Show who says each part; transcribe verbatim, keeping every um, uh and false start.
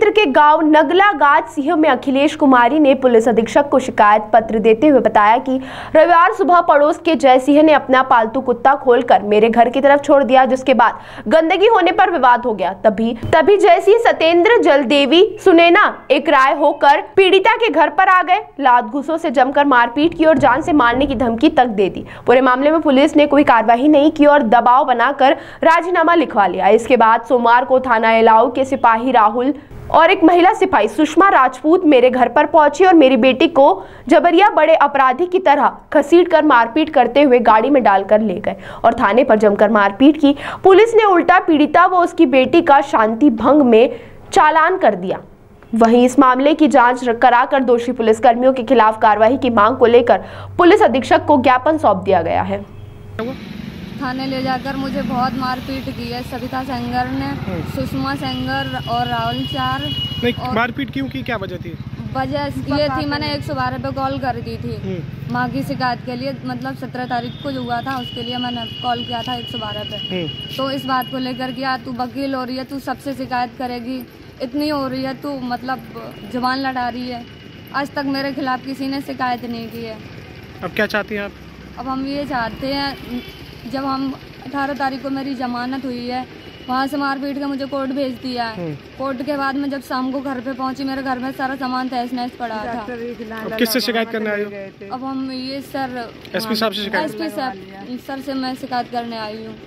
Speaker 1: क्षेत्र के गांव नगला गाज सिंह में अखिलेश कुमारी ने पुलिस अधीक्षक को शिकायत पत्र देते हुए बताया कि रविवार सुबह पड़ोस के जय सिंह ने अपना पालतू कुत्ता खोलकर मेरे घर की तरफ छोड़ दिया, जिसके बाद गंदगी होने पर विवाद हो गया। तभी तभी जय सिंह सत्येंद्र जलदेवी सुनैना एक राय होकर पीड़िता के घर पर आ गए, लात घूसों से जमकर मारपीट की और जान से मारने की धमकी तक दे दी। पूरे मामले में पुलिस ने कोई कार्रवाई नहीं की और दबाव बनाकर राजीनामा लिखवा लिया। इसके बाद सोमवार को थाना एलाऊ के सिपाही राहुल और एक महिला सिपाही सुषमा राजपूत मेरे घर पर पहुंची और मेरी बेटी को जबरिया बड़े अपराधी की तरह घसीटकर मारपीट करते हुए गाड़ी में डालकर ले गए और थाने पर जमकर मारपीट की। पुलिस ने उल्टा पीड़िता व उसकी बेटी का शांति भंग में चालान कर दिया। वहीं इस मामले की जांच कराकर दोषी पुलिसकर्मियों के खिलाफ कार्रवाई की मांग को लेकर पुलिस अधीक्षक को ज्ञापन सौंप दिया गया है।
Speaker 2: थाने ले जाकर मुझे बहुत मारपीट की है सविता सेंगर ने, सुषमा सेंगर और राहुल चार।
Speaker 3: नहीं, मारपीट क्यों की, क्या वजह थी?
Speaker 2: वजह ये थी, मैंने एक सौ बारह पे कॉल कर दी थी माँ की शिकायत के लिए, मतलब सत्रह तारीख को जो हुआ था उसके लिए मैंने कॉल किया था एक सौ बारह पे। तो इस बात को लेकर कि यार तू वकील हो रही है, तू सबसे शिकायत करेगी, इतनी हो रही है, तू मतलब जुबान लड़ा रही है। आज तक मेरे खिलाफ किसी ने शिकायत नहीं की है।
Speaker 3: अब क्या चाहती हैं आप?
Speaker 2: अब हम ये चाहते हैं, जब हम अठारह तारीख को मेरी जमानत हुई है, वहाँ से मारपीट के मुझे कोर्ट भेज दिया है। कोर्ट के बाद में जब शाम को घर पे पहुंची, मेरे घर में सारा सामान तहस नहस पड़ा था।
Speaker 3: अब किससे शिकायत करने आई हो?
Speaker 2: अब हम ये सर
Speaker 3: एसपी साहब से शिकायत?
Speaker 2: एसपी साहब सर से मैं शिकायत करने आई हूँ।